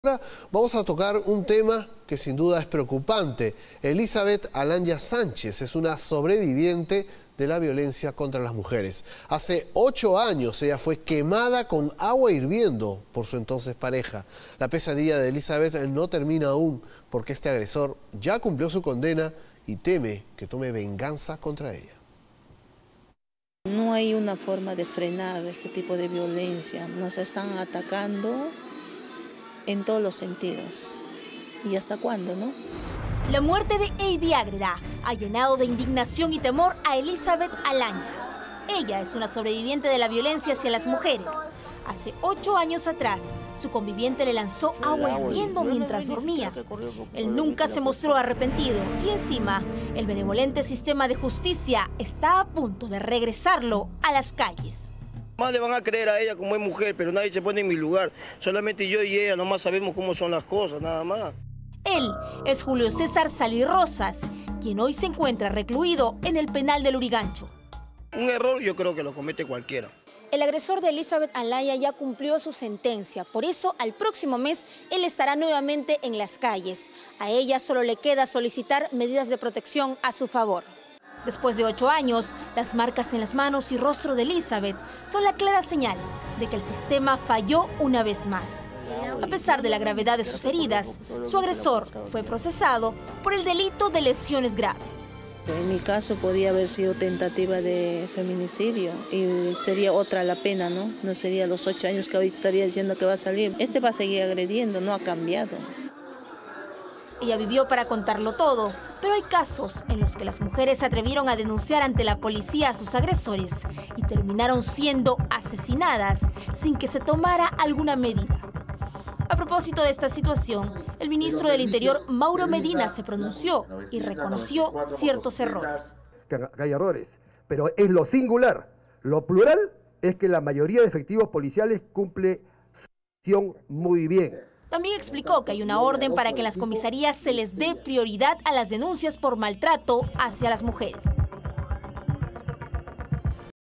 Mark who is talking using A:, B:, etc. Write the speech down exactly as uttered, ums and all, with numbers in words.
A: Ahora vamos a tocar un tema que sin duda es preocupante. Elizabeth Alanya Sánchez es una sobreviviente de la violencia contra las mujeres. Hace ocho años ella fue quemada con agua hirviendo por su entonces pareja. La pesadilla de Elizabeth no termina aún porque este agresor ya cumplió su condena y teme que tome venganza contra ella.
B: No hay una forma de frenar este tipo de violencia. Nos están atacando en todos los sentidos. ¿Y hasta cuándo, no?
C: La muerte de Heidi Ágreda ha llenado de indignación y temor a Elizabeth Alanya. Ella es una sobreviviente de la violencia hacia las mujeres. Hace ocho años atrás, su conviviente le lanzó agua hirviendo mientras dormía. Él nunca se mostró arrepentido y encima, el benevolente sistema de justicia está a punto de regresarlo a las calles.
D: Más le van a creer a ella como es mujer, pero nadie se pone en mi lugar. Solamente yo y ella nomás sabemos cómo son las cosas, nada más.
C: Él es Julio César Salí Rosas, quien hoy se encuentra recluido en el penal de Lurigancho.
D: Un error yo creo que lo comete cualquiera.
C: El agresor de Elizabeth Alanya ya cumplió su sentencia, por eso al próximo mes él estará nuevamente en las calles. A ella solo le queda solicitar medidas de protección a su favor. Después de ocho años, las marcas en las manos y rostro de Elizabeth son la clara señal de que el sistema falló una vez más. A pesar de la gravedad de sus heridas, su agresor fue procesado por el delito de lesiones graves.
B: En mi caso podía haber sido tentativa de feminicidio y sería otra la pena, ¿no? No sería los ocho años que hoy estaría diciendo que va a salir. Este va a seguir agrediendo, no ha cambiado.
C: Ella vivió para contarlo todo, pero hay casos en los que las mujeres se atrevieron a denunciar ante la policía a sus agresores y terminaron siendo asesinadas sin que se tomara alguna medida. A propósito de esta situación, el ministro del Interior, Mauro Medina, se pronunció y reconoció ciertos errores.
E: Que hay errores, pero es lo singular. Lo plural es que la mayoría de efectivos policiales cumple su función muy bien.
C: También explicó que hay una orden para que en las comisarías se les dé prioridad a las denuncias por maltrato hacia las mujeres.